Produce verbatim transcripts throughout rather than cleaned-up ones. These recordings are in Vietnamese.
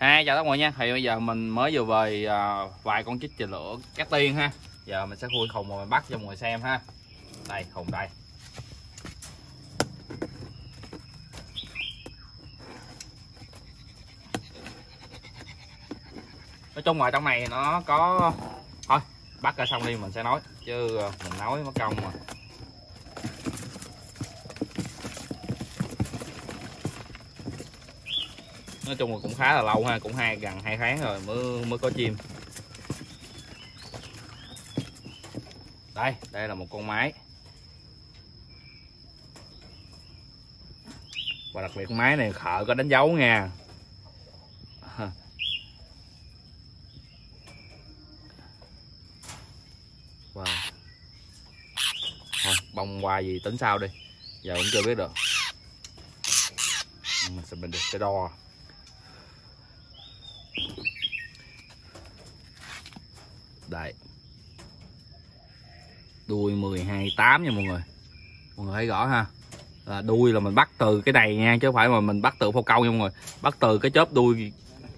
Hai chào tất cả mọi người nha. Thì bây giờ mình mới vừa về à, vài con chích chì lửa cát tiên ha. Giờ mình sẽ khui khùng mà mình bắt cho mọi người xem ha. Đây khùng đây. Nói chung là trong này nó có thôi bắt ra xong đi mình sẽ nói chứ mình nói mất công mà. Nói chung là cũng khá là lâu ha, cũng hai gần hai tháng rồi mới mới có chim. Đây, đây là một con mái. Và đặc biệt con mái này Khợ có đánh dấu nha. Wow. Thôi, bông hoa gì tính sao đi. Giờ cũng chưa biết được. Mình sẽ mình được sẽ đo. Đây. Đuôi mười hai tám nha mọi người. Mọi người thấy rõ ha. Là đuôi là mình bắt từ cái này nha, chứ không phải mà mình bắt từ phao câu nha mọi người. Bắt từ cái chớp đuôi.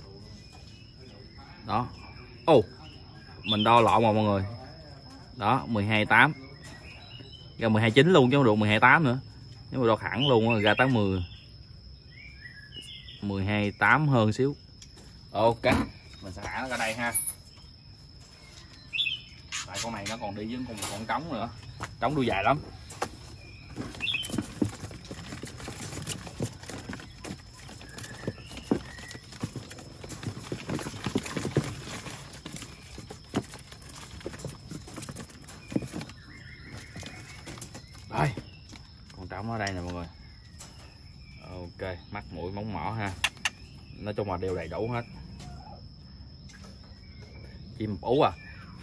Đó. Ồ. Mình đo lộn mà mọi người. Đó, mười hai tám. Ra mười hai chín luôn chứ không được mười hai tám nữa. Nếu mà đo thẳng luôn ra tới mười. mười hai tám hơn xíu. Ok, mình sẽ thả nó ra đây ha. Tại con này nó còn đi với con con trống nữa. Trống đuôi dài lắm. Đây. Con trống ở đây nè mọi người. Ok, mắt mũi móng mỏ ha. Nói chung là đều đầy đủ hết. Chim ú à.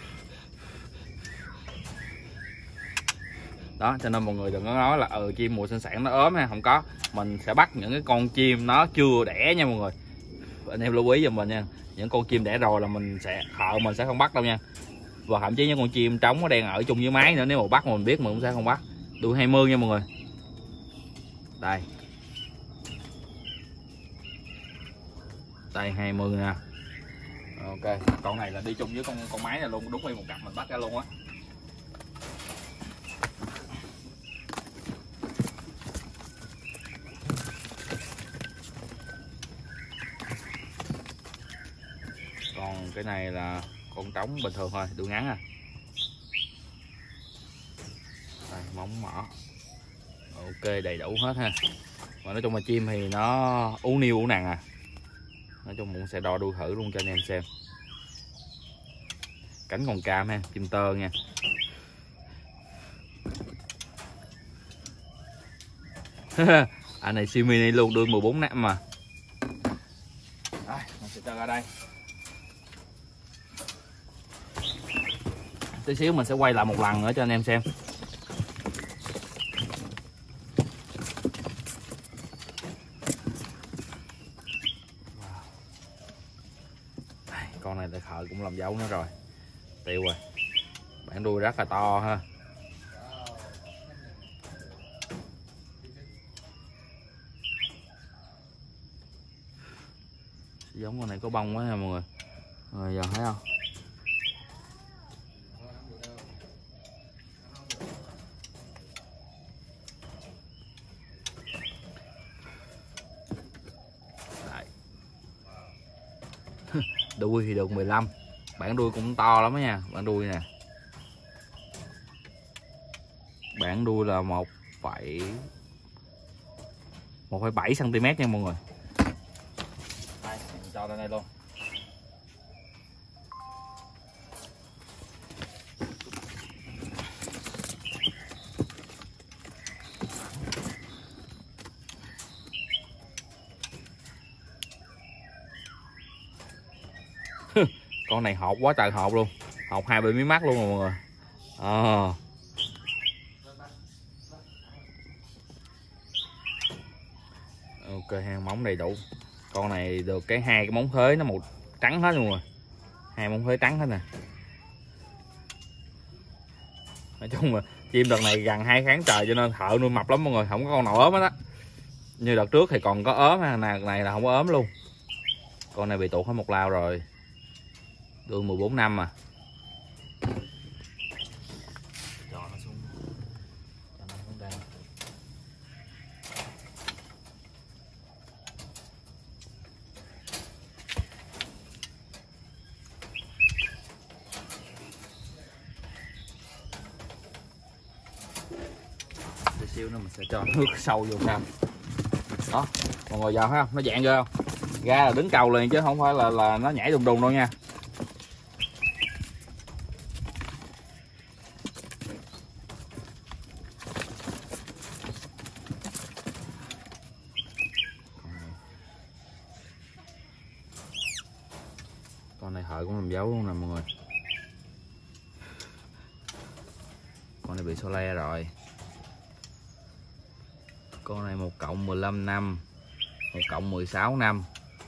Đó, cho nên mọi người đừng có nói là ừ chim mùa sinh sản nó ốm ha, không có. Mình sẽ bắt những cái con chim nó chưa đẻ nha mọi người. Anh em lưu ý giùm mình nha. Những con chim đẻ rồi là mình sẽ Khợ mình sẽ không bắt đâu nha. Và thậm chí những con chim trống nó đang ở chung với máy nữa, nếu mà bắt mà mình biết mình cũng sẽ không bắt. Đuôi hai mươi nha mọi người. Đây. Đây hai mươi nè. Ok, con này là đi chung với con con máy này luôn, đúng nguyên một cặp mình bắt ra luôn á. Còn cái này là con trống bình thường thôi, đuôi ngắn à. Đây, móng mỏ. Ok, đầy đủ hết ha. Mà nói chung là chim thì nó ú niu ú nằng à. Nói chung cũng sẽ đo đuôi thử luôn cho anh em xem. Cánh còn cam ha, chim tơ nha. Anh này siêu mini luôn, đuôi mười bốn năm mà. Đây, mình sẽ cho ra đây. Tí xíu mình sẽ quay lại một lần nữa cho anh em xem. Đây, con này tại Khợ cũng làm dấu nữa rồi. Tiêu rồi. Bản đuôi rất là to ha. Giống con này có bông quá nha mọi người. Rồi giờ thấy không? Đấy. Đuôi thì được mười lăm. Bản đuôi cũng to lắm đó nha. Bản đuôi nè. Bản đuôi là một phẩy bảy xăng ti mét nha mọi người. Đây, mình cho lên đây luôn. Con này hột quá trời hột luôn. Hột hai bên mí mắt luôn rồi mọi người. À. Ok, hai móng đầy đủ. Con này được cái hai cái móng thới nó màu trắng hết luôn rồi. Hai móng thới trắng hết nè. Nói chung là chim đợt này gần hai tháng trời cho nên thợ nuôi mập lắm mọi người, không có con nào ốm hết á. Như đợt trước thì còn có ốm ha, này là không có ốm luôn. Con này bị tuột hết một lao rồi. Đuôi mười bốn năm à. Cho nó xuống. Cho nó xuống đây. Tí xíu nữa mình sẽ cho nước sâu vô sau. Đó, mọi người giờ thấy không? Nó dạng ghê không? Ra là đứng cầu liền chứ không phải là là nó nhảy đùng đùng đâu nha. Con này hợi cũng làm dấu luôn nè mọi người. Con này bị xô le rồi. Con này một cộng mười lăm năm, một cộng mười sáu năm.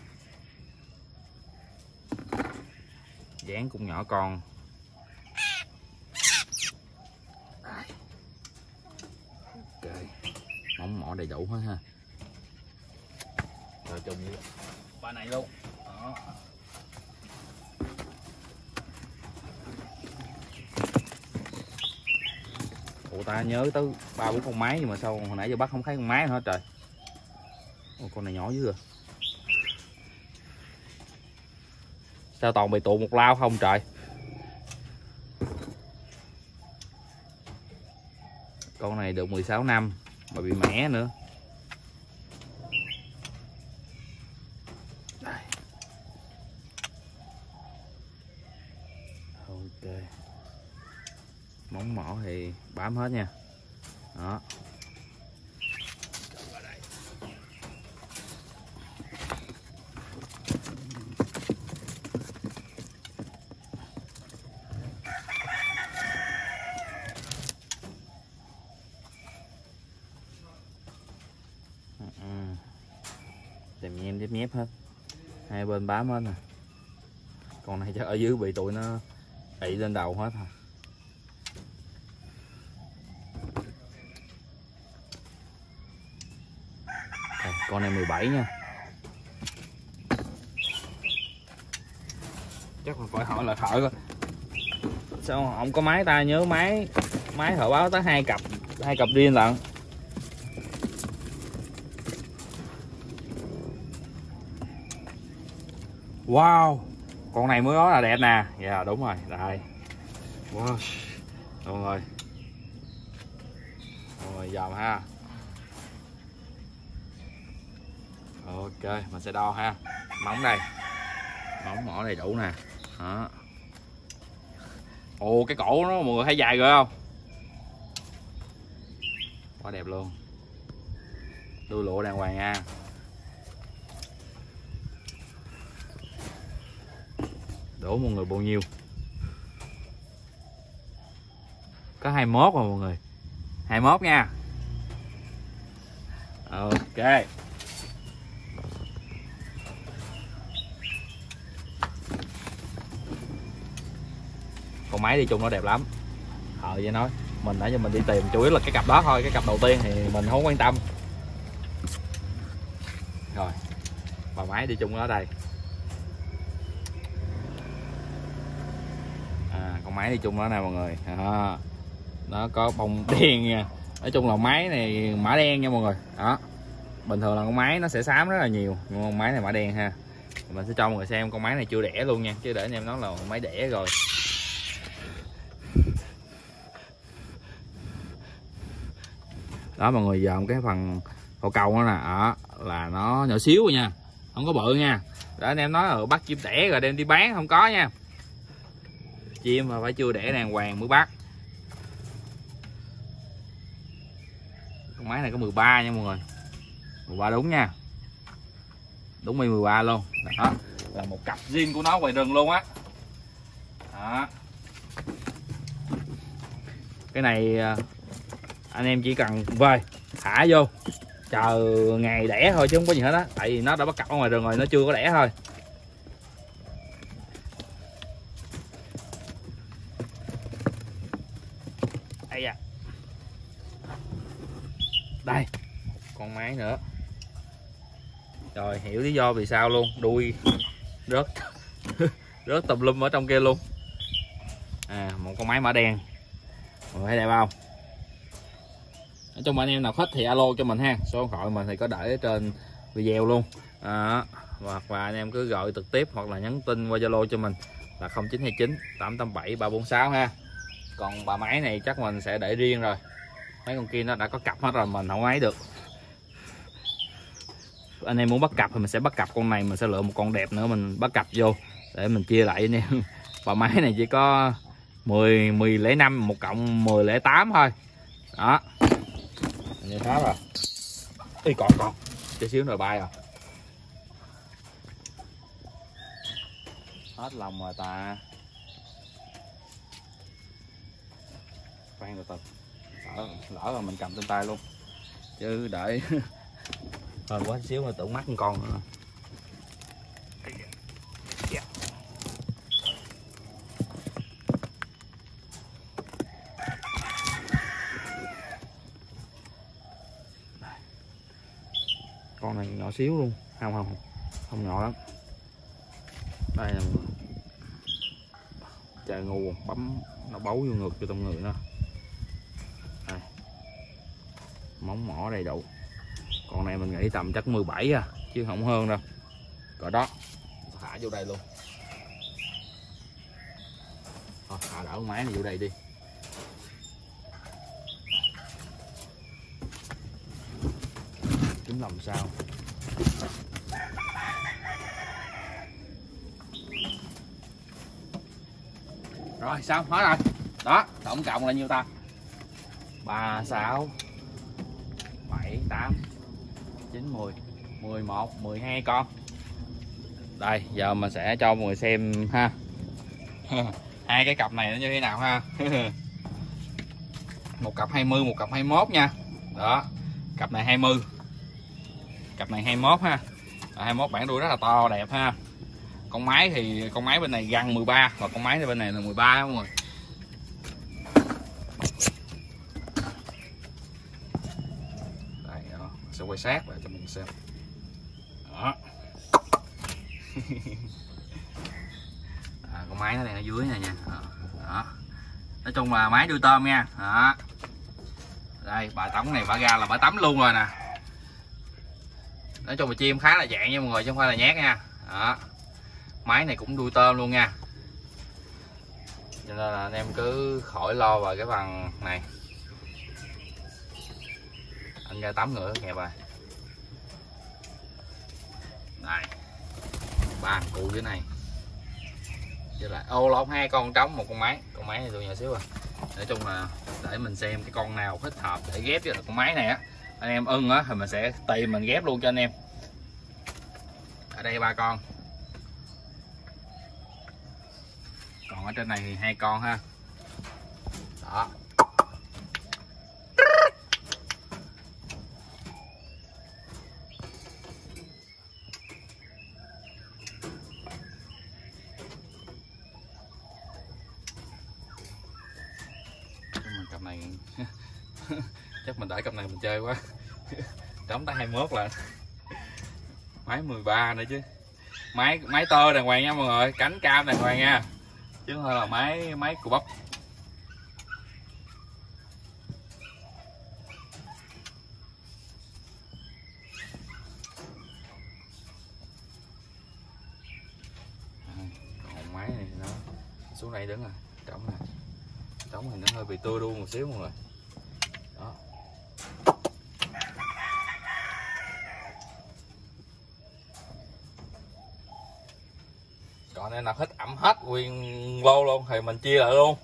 Dáng cũng nhỏ con. Ok. Móng mỏ đầy đủ hết ha. Rồi chung với ba này luôn. Đó. Ủa ta nhớ tới ba bốn con máy nhưng mà sao hồi nãy giờ bắt không thấy con máy nữa trời. Ủa, con này nhỏ dữ rồi. Sao toàn bị tụ một lao không trời. Con này được mười sáu năm mà bị mẻ nữa. Đây. Ok. Móng mỏ thì bám hết nha. Đó. Tìm nhem nhép nhép hết. Hai bên bám hết nè. Con này chắc ở dưới bị tụi nó ị lên đầu hết rồi. Đây, con này mười bảy nha. Chắc là phải hỏi là thợ coi. Sao không có máy ta nhớ máy máy họ báo tới hai cặp, hai cặp riêng lận. Wow, con này mới đó là đẹp nè. Dạ yeah, đúng rồi, đây. Wow. Đúng rồi. Rồi dòm ha. Ok, mình sẽ đo ha. Móng đây. Móng mỏ đầy đủ nè. Đó. Ồ, cái cổ nó mọi người thấy dài rồi không? Quá đẹp luôn. Đuôi lụa đàng hoàng nha. Đổ mọi người bao nhiêu? Có hai mươi mốt rồi mọi người. hai mươi mốt nha. Ok. Con máy đi chung nó đẹp lắm. Ờ vậy nói. Mình nãy giờ mình đi tìm chủ yếu là cái cặp đó thôi. Cái cặp đầu tiên thì mình không quan tâm. Rồi. Bà máy đi chung nó đây. Con máy đi chung đó nè mọi người. Đó. Nó có bông đen nha. Nói chung là máy này mã đen nha mọi người. Đó. Bình thường là con máy nó sẽ xám rất là nhiều, nhưng con máy này mã đen ha. Mình sẽ cho mọi người xem con máy này chưa đẻ luôn nha, chứ để anh em nói là con máy đẻ rồi. Đó mọi người, giờ cái phần hậu cầu nó nè, đó là nó nhỏ xíu rồi nha, không có bự nha. Để anh em nói là bắt chim đẻ rồi đem đi bán, không có nha. Chim mà phải chưa đẻ đàng hoàng mới bắt. Con máy này có mười ba nha mọi người. mười ba đúng nha. Đúng mười ba luôn. Đó là một cặp zin của nó ngoài rừng luôn á. Đó. Cái này anh em chỉ cần về thả vô chờ ngày đẻ thôi chứ không có gì hết á, tại vì nó đã bắt cặp ở ngoài rừng rồi, nó chưa có đẻ thôi. Đây à. Đây con máy nữa. Rồi hiểu lý do vì sao luôn, đuôi rớt rớt tùm lum ở trong kia luôn. À, một con máy mã đen, mọi người thấy đẹp không? Nói chung anh em nào thích thì alo cho mình ha, số điện thoại mình thì có để ở trên video luôn. À, hoặc là anh em cứ gọi trực tiếp hoặc là nhắn tin qua Zalo cho mình là không chín hai chín tám tám bảy ba bốn sáu ha. Còn bà máy này chắc mình sẽ để riêng rồi, mấy con kia nó đã có cặp hết rồi, mình không ấy được. Anh em muốn bắt cặp thì mình sẽ bắt cặp con này, mình sẽ lựa một con đẹp nữa mình bắt cặp vô để mình chia lại anh em. Bà máy này chỉ có mười, mười lẻ năm, một cộng mười lẻ tám thôi. Đó. Như thế rồi. Ý còn còn. Chút xíu rồi bay rồi. Hết lòng rồi ta. Khoan từ từ. Lỡ, lỡ rồi mình cầm trên tay luôn. Chứ đợi hơn quá xíu mà tưởng mắt con nữa. Yeah. Con này nhỏ xíu luôn, không không không nhỏ lắm. Đây là trời ngu bấm nó bấu vô ngực cho trong người nó. Đây. Móng mỏ đầy đủ. Con này mình nghĩ tầm chắc mười bảy à, chứ không hơn đâu. Cỡ đó. Thả vô đây luôn. Thôi, thả đỡ máy này vô đây đi. Kiếm lòng sao. Rồi xong hết rồi. Đó, tổng cộng là nhiêu ta? ba, sáu, bảy, tám, chín, mười, mười một, mười hai con. Đây, giờ mình sẽ cho mọi người xem ha. Hai cái cặp này nó như thế nào ha. Một cặp hai mươi, một cặp hai mươi mốt nha. Đó, cặp này hai mươi. Cặp này hai mươi mốt ha. hai mươi mốt bản đuôi rất là to đẹp ha. Con máy thì con máy bên này găng mười ba và con máy bên này là mười ba đúng rồi. Đây đó, sẽ quay sát lại cho mình xem. Đó. À, con máy nó đang ở dưới này nha. Đó. Nói chung là máy đuôi tôm nha. Đó. Đây, bà tắm này bà ra là bà tắm luôn rồi nè. Nói chung là chim khá là dạng nha mọi người chứ không phải là nhát nha. Đó. Máy này cũng đuôi tôm luôn nha, cho nên là anh em cứ khỏi lo vào cái phần này. Anh ra tắm nữa nghe bài. Đây, ba cụ dưới này, với lại ô lộn hai con trống một con máy. Con máy này tôi nhỏ xíu à. Nói chung là để mình xem cái con nào thích hợp để ghép với con máy này á. Anh em ưng á thì mình sẽ tìm mình ghép luôn cho anh em. Ở đây ba con. Còn ở trên này thì hai con ha. Đó. Cặp này chắc mình để cặp này mình chơi quá. Trống tới hai mươi mốt là máy mười ba nữa chứ. Máy máy tơ đàng hoàng nha mọi người, cánh cam đàng hoàng nha. Chứ không phải là máy máy của bắp. À, còn máy này nó xuống đây đứng rồi, trống này. Trống này nó hơi bị tưa đuông một xíu mọi người. Đó. Còn nên nào thích ẩm hết nguyên lô luôn thì mình chia lại luôn.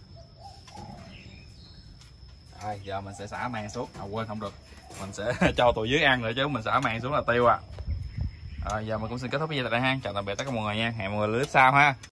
Rồi giờ mình sẽ xả màn xuống. À quên không được, mình sẽ cho tụi dưới ăn nữa chứ mình xả màn xuống là tiêu à. Rồi giờ mình cũng xin kết thúc video tại đây ha. Chào tạm biệt tất cả mọi người nha, hẹn mọi người clip sau ha.